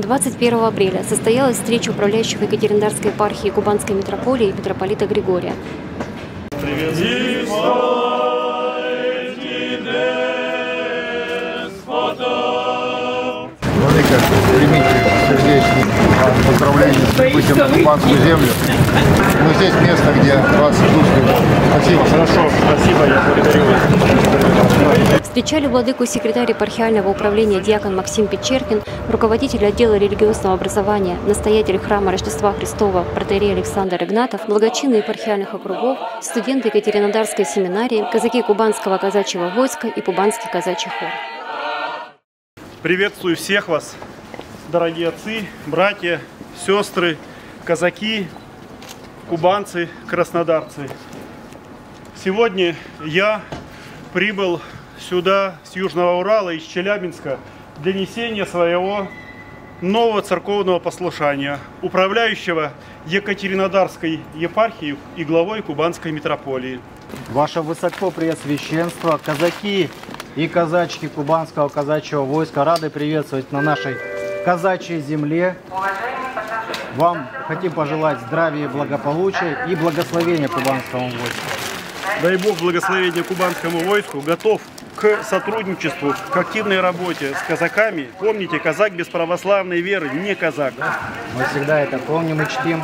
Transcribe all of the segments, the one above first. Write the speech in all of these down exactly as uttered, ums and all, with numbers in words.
двадцать первого апреля состоялась встреча управляющих Екатеринодарской епархии Кубанской митрополии митрополита Григория. Владыка, примите сердечные поздравления с прибытием на Кубанскую землю. Мы здесь место, где вас ждут. Спасибо. Хорошо, спасибо, я благодарю вас. Встречали владыку секретарь епархиального управления диакон Максим Печеркин, руководитель отдела религиозного образования, настоятель храма Рождества Христова протоиерей Александр Игнатов, благочинные епархиальных округов, студенты Екатеринодарской семинарии, казаки Кубанского казачьего войска и Кубанский казачий хор. Приветствую всех вас, дорогие отцы, братья, сестры, казаки, кубанцы, краснодарцы. Сегодня я прибыл сюда с Южного Урала, из Челябинска, для несения своего нового церковного послушания, управляющего Екатеринодарской епархией и главой Кубанской митрополии. Ваше Высокопреосвященство, казаки и казачки Кубанского казачьего войска рады приветствовать на нашей казачьей земле. Вам хотим пожелать здравия и благополучия и благословения Кубанскому войску. Дай Бог благословения Кубанскому войску, готов к сотрудничеству, к активной работе с казаками. Помните, казак без православной веры не казак. Мы всегда это помним и чтим.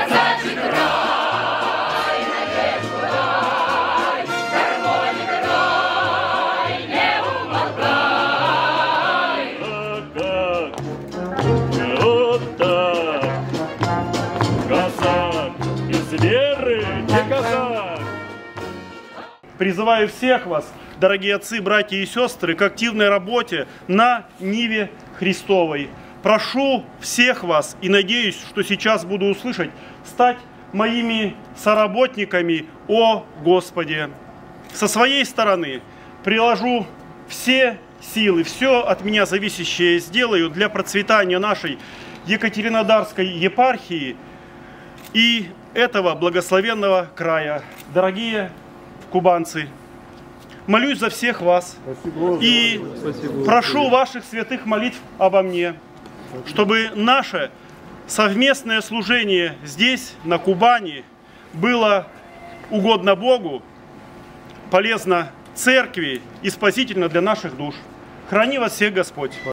Призываю всех вас, дорогие отцы, братья и сестры, к активной работе на ниве Христовой. Прошу всех вас, и надеюсь, что сейчас буду услышать, стать моими соработниками о Господе. Со своей стороны приложу все силы, все от меня зависящее сделаю для процветания нашей Екатеринодарской епархии и этого благословенного края. Дорогие кубанцы, молюсь за всех вас. Спасибо. И Спасибо. Прошу ваших святых молитв обо мне, чтобы наше совместное служение здесь, на Кубани, было угодно Богу, полезно церкви и спасительно для наших душ. Храни вас всех Господь.